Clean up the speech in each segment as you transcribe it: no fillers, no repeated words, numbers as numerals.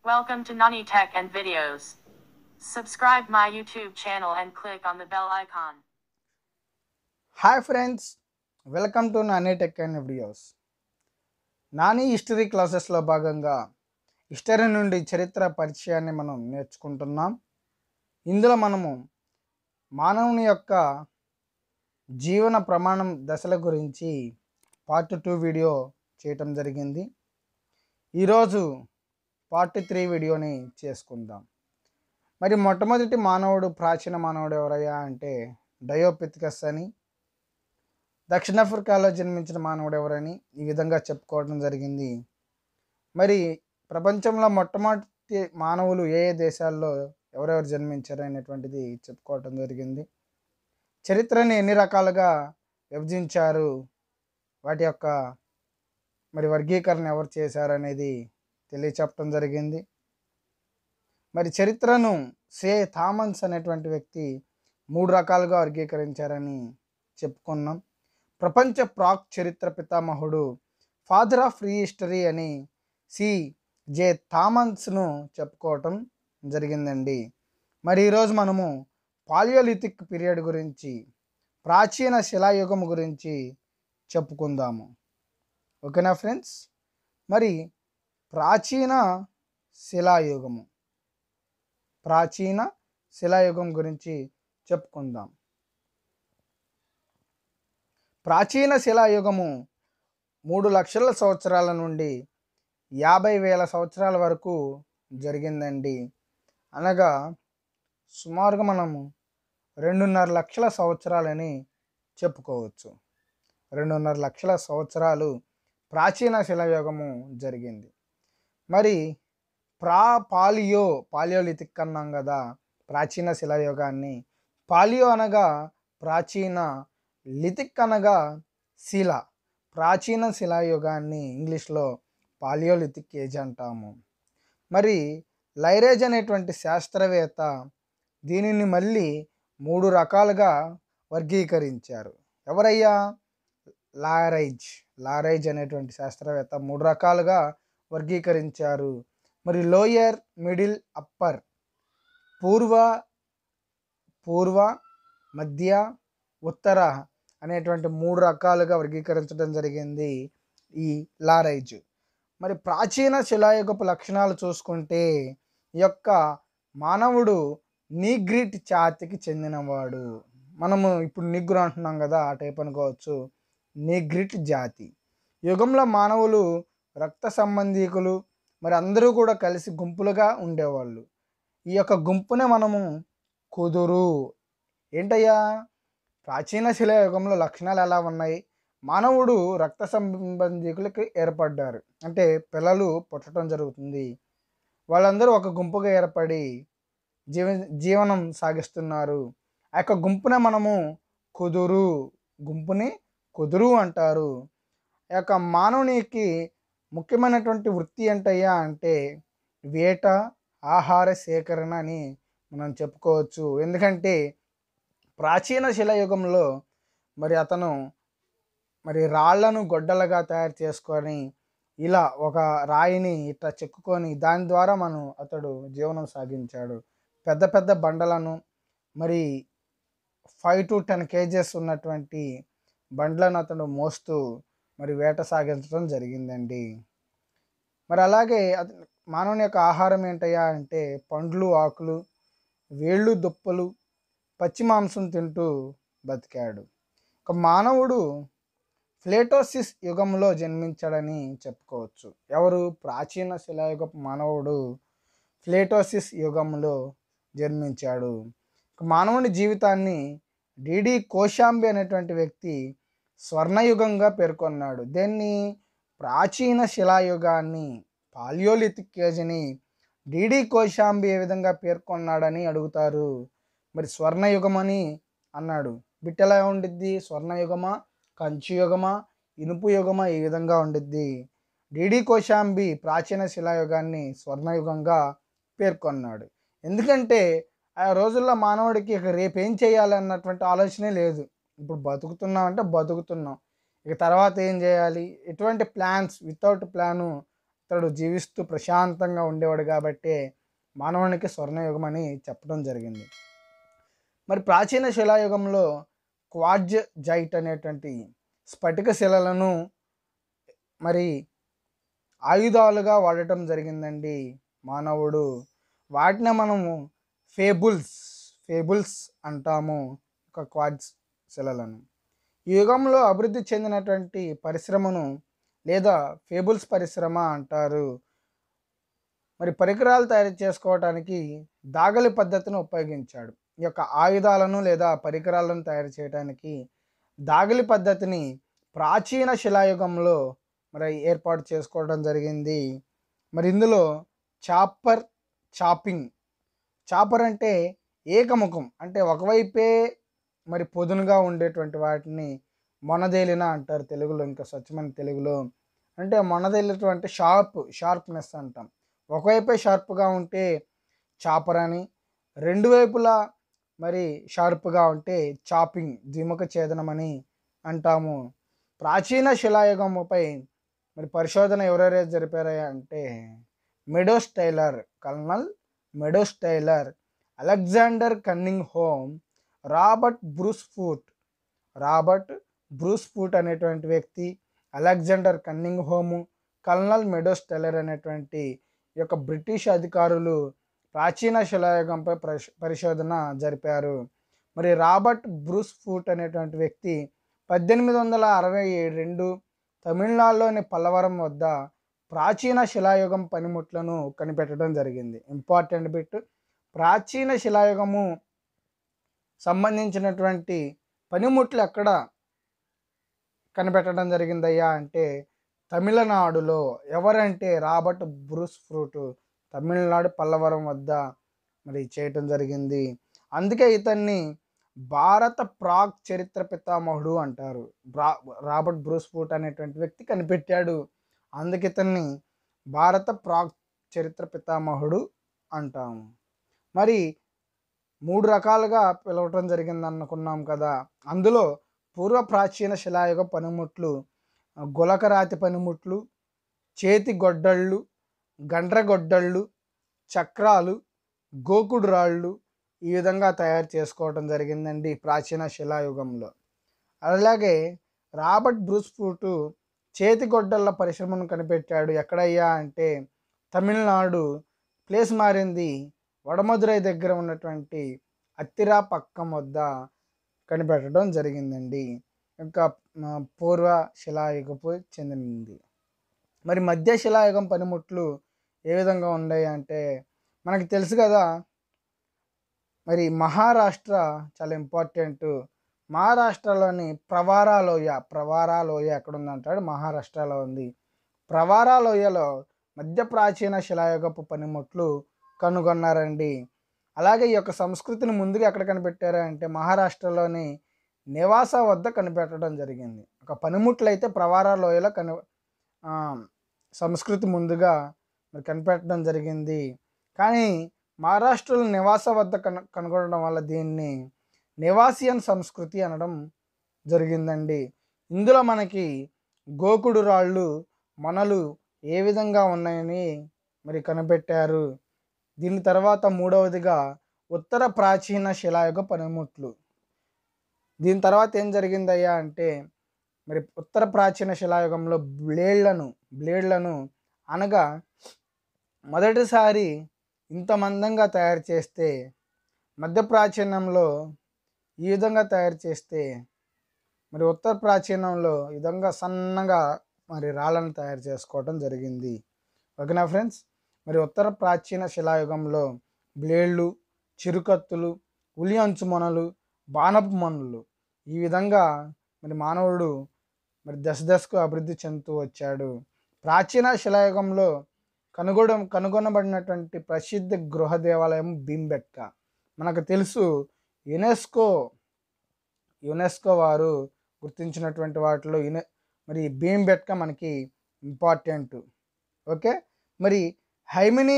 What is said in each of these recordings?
Welcome to Nani Tech and Videos. Subscribe my YouTube channel and click on the bell icon. Hi friends, welcome to Nani Tech and Videos. Nani history క్లాసెస్లో భాగంగా history నుండి చరిత్ర పరిచయాన్ని మనం నేర్చుకుంటున్నాం. ఇందులో మనము మానవుని యొక్క జీవన ప్రమాణం దశల గురించి పార్ట్ 2 వీడియో చేయటం జరిగింది. ఈరోజు పార్ట్ 3 వీడియోని చేసుకుందాం. మరి మొట్టమొదటి మానవుడు, ప్రాచీన మానవుడు ఎవరయ్యా అంటే డయోపిథికస్ అని, దక్షిణాఫ్రికాలో జన్మించిన మానవుడు ఎవరని ఈ విధంగా చెప్పుకోవడం జరిగింది. మరి ప్రపంచంలో మొట్టమొదటి మానవులు ఏ ఏ దేశాల్లో ఎవరెవరు జన్మించారు అనేటువంటిది చెప్పుకోవడం జరిగింది. చరిత్రని ఎన్ని రకాలుగా విభజించారు, వాటి యొక్క మరి వర్గీకరణ ఎవరు చేశారు అనేది తెలియచెప్పడం జరిగింది. మరి చరిత్రను థామన్స్ అనేటువంటి వ్యక్తి 3 రకాలుగా వర్గీకరించారని చెప్పుకున్నాం. ప్రపంచ ప్రాక్ చరిత్ర పితామహుడు, ఫాదర్ ఆఫ్ ఫ్రీ హిస్టరీ అని జే థామన్స్ను చెప్పుకోవటం జరిగిందండి. మరి ఈరోజు మనము పాలియోలిథిక్ పీరియడ్ గురించి, ప్రాచీన శిలాయుగం గురించి చెప్పుకుందాము. ఓకేనా ఫ్రెండ్స్? మరి ప్రాచీన శిలాయుగం గురించి చెప్పుకుందాం. ప్రాచీన శిలాయుగము 3 లక్షల సంవత్సరాల నుండి 50,000 సంవత్సరాల వరకు జరిగిందండి. అనగా సుమారుగా మనము 2.5 లక్షల సంవత్సరాలని చెప్పుకోవచ్చు. 2.5 లక్షల సంవత్సరాలు ప్రాచీన శిలాయుగము జరిగింది. మరి పాలియోలిథిక్ అన్నాం కదా ప్రాచీన శిలాయుగాన్ని. పాలియో అనగా ప్రాచీన, లిథిక్ అనగా శిల. ప్రాచీన శిలాయుగాన్ని ఇంగ్లీష్లో పాలియోలిథిక్ ఏజ్ అంటాము. మరి లైరేజ్ అనేటువంటి శాస్త్రవేత్త దీనిని మళ్ళీ 3 రకాలుగా వర్గీకరించారు. ఎవరయ్యా? లారైజ్ అనేటువంటి శాస్త్రవేత్త 3 రకాలుగా వర్గీకరించారు. మరి లోయర్, మిడిల్, అప్పర్, పూర్వ, మధ్య, ఉత్తర అనేటువంటి 3 రకాలుగా వర్గీకరించడం జరిగింది ఈ లారైజ్. మరి ప్రాచీన శిలాయుగపు లక్షణాలు చూసుకుంటే ఈ యొక్క మానవుడు నీగ్రిట్ జాతికి చెందినవాడు. మనము ఇప్పుడు నిగ్రు అంటున్నాం కదా, ఆ టైప్ అనుకోవచ్చు. నీగ్రిట్ జాతి యుగంలో మానవులు రక్త సంబంధీకులు, మరి అందరూ కూడా కలిసి గుంపులుగా ఉండేవాళ్ళు. ఈ యొక్క గుంపునే మనము కుదురు. ఏంటయ్యా? ప్రాచీన శిలాయుగంలో లక్షణాలు ఎలా ఉన్నాయి? మానవుడు రక్త సంబంధీకులకి ఏర్పడ్డారు, అంటే పిల్లలు పుట్టడం జరుగుతుంది. వాళ్ళందరూ ఒక గుంపుగా ఏర్పడి జీవనం సాగిస్తున్నారు. ఆ యొక్క గుంపునే మనము కుదురు అంటారు. ఆ యొక్క మానవునికి ముఖ్యమైనటువంటి వృత్తి ఏంటయ్యా అంటే వేట, ఆహార సేకరణ అని మనం చెప్పుకోవచ్చు. ఎందుకంటే ప్రాచీన శిలాయుగంలో మరి అతను రాళ్లను గొడ్డలుగా తయారు చేసుకొని ఇలా ఒక రాయిని ఇట్లా చెక్కుకొని దాని ద్వారా అతడు జీవనం సాగించాడు. పెద్ద పెద్ద బండలను, మరి 5 to 10 kgs ఉన్నటువంటి బండ్లను అతను మోస్తూ మరి వేట సాగించడం జరిగిందండి. మరి అలాగే మానవుని యొక్క ఆహారం ఏంటయ్యా అంటే పండ్లు, ఆకులు, వేళ్ళు, దుప్పలు, పచ్చి మాంసం తింటూ బతికాడు. ఒక మానవుడు ప్లేటోసిస్ యుగంలో జన్మించాడని చెప్పుకోవచ్చు. ఎవరు? ప్రాచీన శిలాయుగపు మానవుడు ప్లేటోసిస్ యుగంలో జన్మించాడు. మానవుని జీవితాన్ని డిడి కోశాంబి అనేటువంటి వ్యక్తి స్వర్ణయుగంగా పేర్కొన్నాడు. దీన్ని ప్రాచీన శిలాయుగాన్ని, పాలియోలిథిక్ ఏజ్ని డిడి కోశాంబి ఏ విధంగా పేర్కొన్నాడని అడుగుతారు. మరి స్వర్ణయుగం అని అన్నాడు. బిట్ ఎలా ఉండిద్ది? స్వర్ణయుగమా, కంచు యుగమా, ఇనుపు యుగమా? ఈ విధంగా ఉండిద్ది. డిడి కోశాంబి ప్రాచీన శిలాయుగాన్ని స్వర్ణయుగంగా పేర్కొన్నాడు. ఎందుకంటే ఆ రోజుల్లో మానవుడికి ఇక రేపు ఏం చేయాలి అన్నటువంటి ఆలోచనే లేదు. ఇప్పుడు బతుకుతున్నాం అంటే బతుకుతున్నాం, ఇక తర్వాత ఏం చేయాలి, ఎటువంటి ప్లాన్స్, వితౌట్ ప్లాను ఇతడు జీవిస్తూ ప్రశాంతంగా ఉండేవాడు కాబట్టి మానవునికి స్వర్ణయుగం అని చెప్పడం జరిగింది. మరి ప్రాచీన శిలాయుగంలో క్వార్జ్ జైట్ అనేటువంటి స్ఫటిక శిలలను మరి ఆయుధాలుగా వాడటం జరిగిందండి మానవుడు. వాటిని మనము ఫేబుల్స్ అంటాము, ఒక క్వార్జ్ శిలలను. ఈ యుగంలో అభివృద్ధి చెందినటువంటి పరిశ్రమను లేదా ఫేబుల్స్ పరిశ్రమ అంటారు. మరి పరికరాలు తయారు చేసుకోవడానికి దాగలి పద్ధతిని ఉపయోగించాడు. ఈ యొక్క ఆయుధాలను లేదా పరికరాలను తయారు చేయడానికి దాగలి పద్ధతిని ప్రాచీన శిలాయుగంలో మరి ఏర్పాటు చేసుకోవడం జరిగింది. మరి ఇందులో చాపర్ అంటే ఏకముఖం, అంటే ఒకవైపే మరి పొదునుగా ఉండేటువంటి వాటిని మొనదేలిన అంటారు తెలుగులో. ఇంకా స్వచ్ఛమైన తెలుగులో అంటే మొనదేలినటువంటి షార్ప్నెస్ అంటాం. ఒకవైపే షార్ప్గా ఉంటే చాపర్ అని, రెండు వైపులా మరి షార్ప్గా ఉంటే ద్విముఖ ఛేదనం అని అంటాము. ప్రాచీన శిలాయుగముపై మరి పరిశోధన ఎవరెవరైతే జరిపారా అంటే Colonel Meadows Taylor, Alexander Cunningham, Robert Bruce Foote అనేటువంటి వ్యక్తి, Alexander Cunningham, Colonel Meadows Taylor అనేటువంటి ఈ యొక్క బ్రిటిష్ అధికారులు ప్రాచీన శిలాయుగంపై పరిశోధన జరిపారు. మరి రాబర్ట్ బ్రూస్ ఫూట్ అనేటువంటి వ్యక్తి 1862 తమిళనాడులోని పల్లవరం వద్ద ప్రాచీన శిలాయుగం పనిముట్లను కనిపెట్టడం జరిగింది. ఇంపార్టెంట్ బిట్, ప్రాచీన శిలాయుగము సంబంధించినటువంటి పనిముట్లు ఎక్కడ కనిపెట్టడం జరిగిందయ్యా అంటే తమిళనాడులో. ఎవరంటే Robert Bruce Foote, Tamil Nadu Pallavaram వద్ద మరి చేయటం జరిగింది. అందుకే ఇతన్ని భారత ప్రాగ్ చరిత్ర పితామహుడు అంటారు. రాబర్ట్ బ్రూస్ ఫూట్ అనేటువంటి వ్యక్తి కనిపెట్టాడు, అందుకే ఇతన్ని భారత ప్రాగ్ చరిత్ర పితామహుడు అంటాము. మరి 3 రకాలుగా పిలవటం జరిగింది అనుకున్నాం కదా. అందులో పూర్వ ప్రాచీన శిలాయుగ పనిముట్లు గులకరాతి పనిముట్లు, చేతి గొడ్డళ్ళు, గండ్రగొడ్డళ్ళు, చక్రాలు, గోకుడు రాళ్ళు ఈ విధంగా తయారు చేసుకోవటం జరిగిందండి ప్రాచీన శిలాయుగంలో. అలాగే రాబర్ట్ బ్రూస్ ఫూట్ చేతి గొడ్డళ్ళ పరిశ్రమను కనిపెట్టాడు. ఎక్కడయ్యా అంటే తమిళనాడు, ప్లేస్ మారింది, వడమదురై దగ్గర ఉన్నటువంటి అత్తిరా పక్కం వద్ద కనిపెట్టడం జరిగిందండి. ఇంకా పూర్వ శిలాయుగపు చెందినది. మరి మధ్య శిలాయుగం పనిముట్లు ఏ విధంగా ఉన్నాయి అంటే మనకి తెలుసు కదా. మరి మహారాష్ట్ర చాలా ఇంపార్టెంట్. మహారాష్ట్రలోని ప్రవారా లోయ ఎక్కడ ఉందంటాడు, మహారాష్ట్రలో ఉంది. ప్రవారా లోయలో మధ్య ప్రాచీన శిలాయుగపు పనిముట్లు కనుగొన్నారండి. అలాగే ఈ యొక్క సంస్కృతిని ముందుగా ఎక్కడ కనిపెట్టారా అంటే మహారాష్ట్రలోని నివాస వద్ద కనిపెట్టడం జరిగింది. ఒక పనిముట్లు అయితే ప్రవారా లోయలో సంస్కృతి ముందుగా మరి కనిపెట్టడం జరిగింది. కానీ మహారాష్ట్రలో నివాస వద్ద కనుగొనడం వల్ల దీన్ని నివాసియన్ సంస్కృతి అనడం జరిగిందండి. ఇందులో మనకి గోకుడు రాళ్ళు, మొనలు ఏ విధంగా ఉన్నాయని మరి కనిపెట్టారు. దీని తర్వాత మూడవదిగా ఉత్తర ప్రాచీన శిలాయుగ పనిముట్లు. దీని తర్వాత ఏం జరిగిందయ్యా అంటే మరి ఉత్తర ప్రాచీన శిలాయుగంలో బ్లేడ్లను అనగా మొదటిసారి ఇంత మందంగా తయారు చేస్తే, మధ్య ప్రాచీనంలో ఈ విధంగా తయారు చేస్తే, మరి ఉత్తర ప్రాచీనంలో ఈ విధంగా సన్నగా మరి రాళ్ళను తయారు చేసుకోవడం జరిగింది. ఓకేనా ఫ్రెండ్స్. మరి ఉత్తర ప్రాచీన శిలాయుగంలో బ్లేడ్లు, చిరుకత్తులు, ఉలి అంచు మొనలు, బాణపు మొనలు ఈ విధంగా మరి మానవుడు మరి దశకు అభివృద్ధి చెందుతూ వచ్చాడు. ప్రాచీన శిలాయుగంలో కనుగొనబడినటువంటి ప్రసిద్ధ గృహ దేవాలయం భీంబెట్కా. మనకు తెలుసు యునెస్కో వారు గుర్తించినటువంటి వాటిలో మరి భీంబెట్కా మనకి ఇంపార్టెంట్. ఓకే. మరి హైమినీ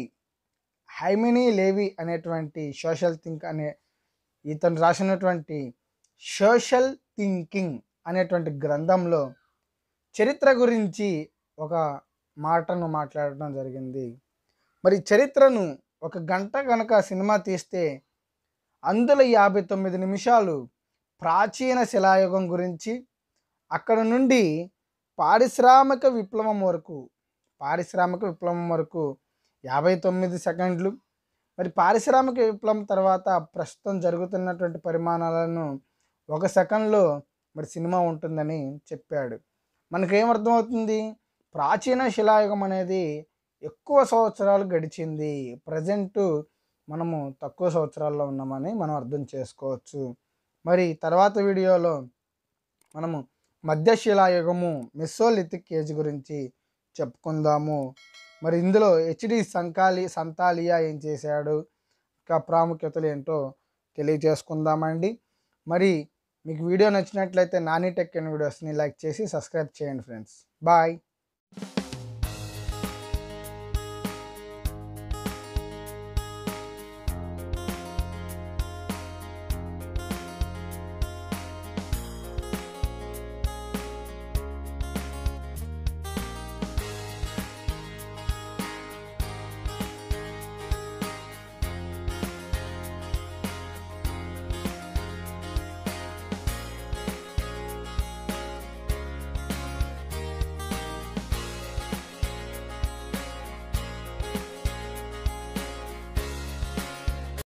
లేవి అనేటువంటి ఇతను రాసినటువంటి సోషల్ థింకింగ్ అనేటువంటి గ్రంథంలో చరిత్ర గురించి ఒక మాటను మాట్లాడడం జరిగింది. మరి చరిత్రను ఒక గంట కనుక సినిమా తీస్తే అందులో 59 నిమిషాలు ప్రాచీన శిలాయుగం గురించి, అక్కడ నుండి పారిశ్రామిక విప్లవం వరకు పారిశ్రామిక విప్లవం వరకు 59 సెకండ్లు, మరి పారిశ్రామిక విప్లవం తర్వాత ప్రస్తుతం జరుగుతున్నటువంటి పరిమాణాలను 1 సెకండ్లో మరి సినిమా ఉంటుందని చెప్పాడు. మనకేమర్థమవుతుంది? ప్రాచీన శిలాయుగం అనేది ఎక్కువ సంవత్సరాలు గడిచింది, ప్రజెంటు మనము తక్కువ సంవత్సరాల్లో ఉన్నామని మనం అర్థం చేసుకోవచ్చు. మరి తర్వాత వీడియోలో మనము మధ్యశిలాయుగము మెసోలిథిక్ ఏజ్ గురించి చెప్పుకుందాము. మరి ఇందులో హెచ్డి సంతాలియా ఏం చేశాడు, ఇంకా ప్రాముఖ్యతలు ఏంటో తెలియజేసుకుందామండి. మరి మీకు వీడియో నచ్చినట్లయితే నాని టెక్ అండ్ వీడియోస్ని లైక్ చేసి సబ్స్క్రైబ్ చేయండి ఫ్రెండ్స్. బాయ్.